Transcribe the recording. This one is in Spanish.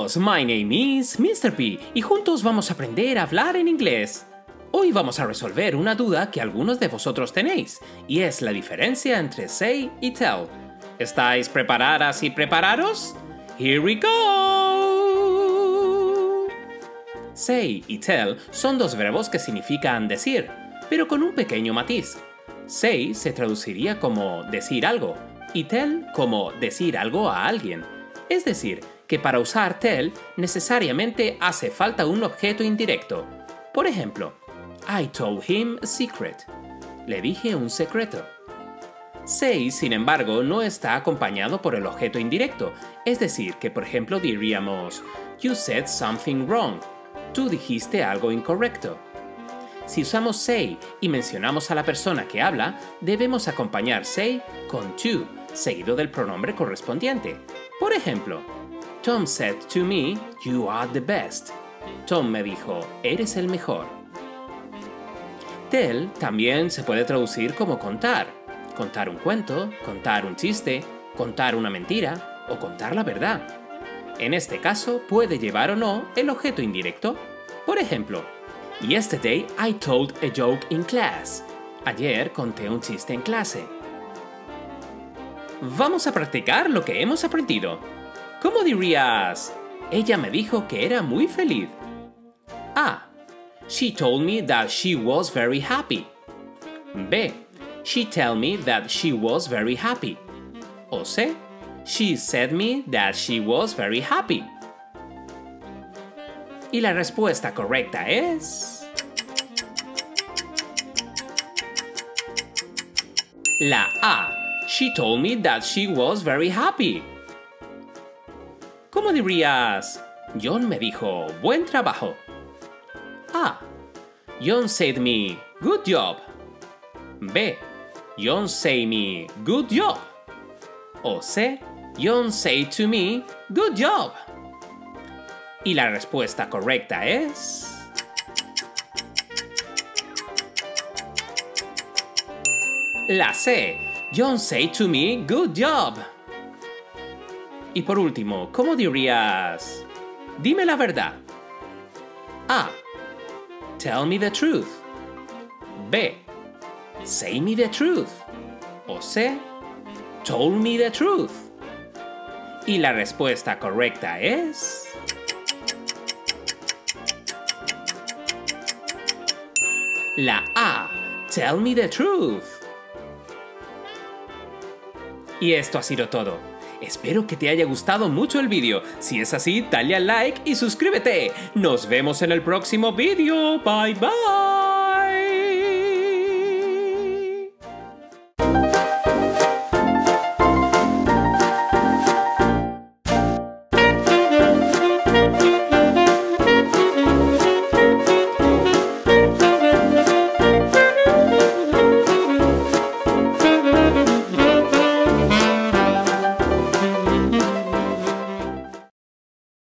amigos, my name is Mr. P y juntos vamos a aprender a hablar en inglés. Hoy vamos a resolver una duda que algunos de vosotros tenéis, y es la diferencia entre say y tell. ¿Estáis preparadas y preparados? ¡Here we go! Say y tell son dos verbos que significan decir, pero con un pequeño matiz. Say se traduciría como decir algo, y tell como decir algo a alguien. Es decir, que para usar tell necesariamente hace falta un objeto indirecto. Por ejemplo, I told him a secret. Le dije un secreto. Say, sin embargo, no está acompañado por el objeto indirecto. Es decir, que por ejemplo diríamos You said something wrong. Tú dijiste algo incorrecto. Si usamos say y mencionamos a la persona que habla, debemos acompañar say con to, seguido del pronombre correspondiente. Por ejemplo, Tom said to me, you are the best. Tom me dijo, eres el mejor. Tell también se puede traducir como contar. Contar un cuento, contar un chiste, contar una mentira o contar la verdad. En este caso puede llevar o no el objeto indirecto. Por ejemplo, Yesterday I told a joke in class. Ayer conté un chiste en clase. Vamos a practicar lo que hemos aprendido. ¿Cómo dirías? Ella me dijo que era muy feliz. A. She told me that she was very happy. B. She told me that she was very happy. O C. She said me that she was very happy. Y la respuesta correcta es... la A. She told me that she was very happy. ¿Cómo dirías? John me dijo, buen trabajo. A. John said me, good job. B. John say me, good job. O C. John say to me, good job. Y la respuesta correcta es... la C. John say to me, good job. Y por último, ¿cómo dirías? Dime la verdad. A. Tell me the truth. B. Say me the truth. O C. Told me the truth. Y la respuesta correcta es... la A. Tell me the truth. Y esto ha sido todo. Espero que te haya gustado mucho el vídeo. Si es así, dale al like y suscríbete. Nos vemos en el próximo vídeo. Bye bye.